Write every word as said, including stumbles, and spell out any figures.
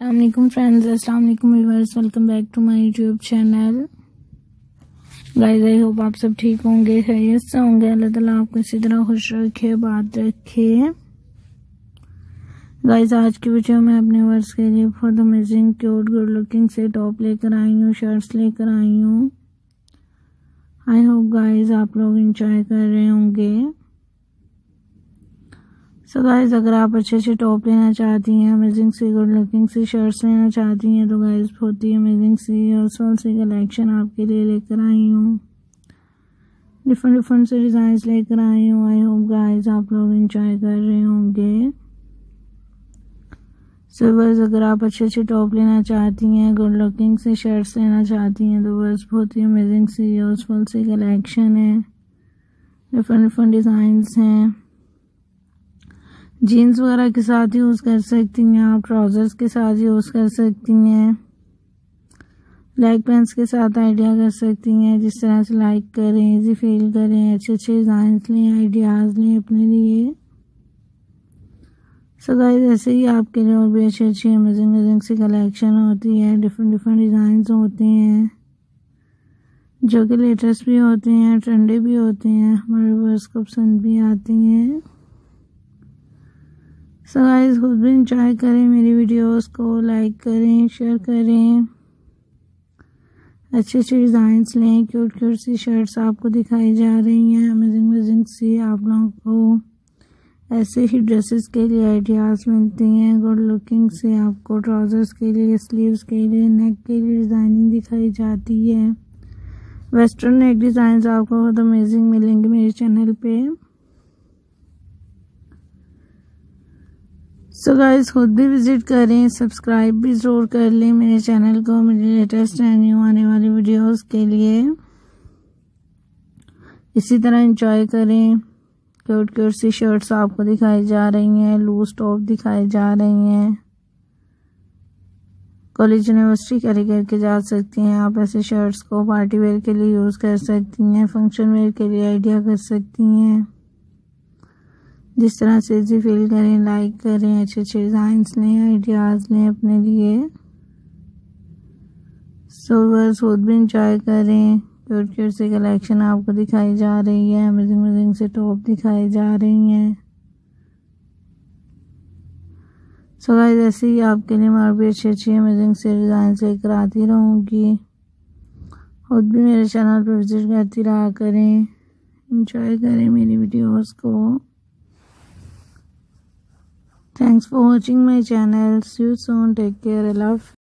अस्सलाम फ्रेंड्स, अस्सलाम वालेकुम viewers, welcome back to my YouTube channel. Guys, I hope आप सब ठीक होंगे, खैरियत से होंगे। अल्लाह ताला आपको इसी तरह खुश रखे, बात रखे। गाइस, आज की वीडियो में अपने व्यूअर्स के लिए बहुत अमेजिंग क्यूट गुड लुकिंग से टॉप लेकर आई हूँ, शर्ट्स लेकर आई हूँ। आई होप गाइस आप लोग एंजॉय कर रहे होंगे। सो so गाइज, अगर आप अच्छे अच्छे टॉप लेना चाहती हैं, अमेजिंग सी गुड लुकिंग सी शर्ट्स लेना चाहती हैं, तो गाइज बहुत ही अमेजिंग सी और सोल सी कलेक्शन आपके लिए लेकर आई हूँ। डिफरेंट डिफरेंट से डिज़ाइंस लेकर आई हूँ। आई होप गाइज आप लोग एंजॉय कर रहे होंगे। सो so बस, अगर आप अच्छे अच्छे टॉप लेना चाहती हैं, गुड लुकिंग सी शर्ट्स लेना चाहती हैं, तो बस बहुत ही अमेजिंग सी और सोल सी कलेक्शन है। डिफरेंट डिफरेंट डिज़ाइंस हैं। जीन्स वगैरह के साथ यूज़ कर सकती हैं आप, ट्राउज़र्स के साथ यूज़ कर सकती हैं, ब्लैक पैंट्स के साथ आइडिया कर सकती हैं। जिस तरह से लाइक करें, इजी फील करें, अच्छे अच्छे डिज़ाइंस लें, आइडियाज़ लें अपने लिए। सो गाइस, ऐसे ही आपके लिए और भी अच्छी अच्छी अमेजिंग अमेजिंग सी कलेक्शन होती है। डिफरेंट डिफरेंट डिज़ाइंस होते हैं जो कि लेटेस्ट भी होते हैं, ट्रेंडी भी होते हैं, हमारे व्यूअर्स को पसंद भी आती हैं। सो गाइस, खुद भी इंजॉय करें मेरी वीडियोस को, लाइक करें, शेयर करें, अच्छे अच्छे डिज़ाइंस लें। क्यूट क्यूट सी शर्ट्स आपको दिखाई जा रही हैं, अमेजिंग अमेजिंग सी। आप लोगों को ऐसे ही ड्रेसेस के लिए आइडियाज़ मिलती हैं, गुड लुकिंग से। आपको ट्राउज़र्स के लिए, स्लीव्स के लिए, नेक के लिए डिज़ाइनिंग दिखाई जाती है। वेस्टर्न नेक डिज़ाइंस आपको बहुत अमेजिंग मिलेंगे मेरे चैनल पे। सो so गाइस, खुद भी विजिट करें, सब्सक्राइब भी ज़रूर कर लें मेरे चैनल को, मेरी लेटेस्ट एंड न्यू आने वाली वीडियोस के लिए। इसी तरह एंजॉय करें। क्यूट क्यूट सी शर्ट्स आपको दिखाई जा रही हैं, लूज टॉप दिखाई जा रही हैं। कॉलेज यूनिवर्सिटी कैरी करके जा सकती हैं आप ऐसे शर्ट्स को, पार्टी वेयर के लिए यूज़ कर सकती हैं, फंक्शन वेयर के लिए आइडिया कर सकती हैं। जिस तरह से इजी फील करें, लाइक करें, अच्छे अच्छे डिज़ाइंस लें, आइडियाज़ लें अपने लिए। सो बस, खुद भी इंजॉय करें। क्यूट क्यूट सी कलेक्शन आपको दिखाई जा रही है, अमेजिंग अमेजिंग से टॉप दिखाई जा रही हैं। सो गाइस, ऐसे ही आपके लिए और भी अच्छी अच्छी अमेजिंग से डिज़ाइंस लेकर आती रहूँगी। खुद भी मेरे चैनल पर विजिट करती रहा करें, इंजॉय करें मेरी वीडियोस को। Thanks for watching my channel. See you soon. Take care. I love.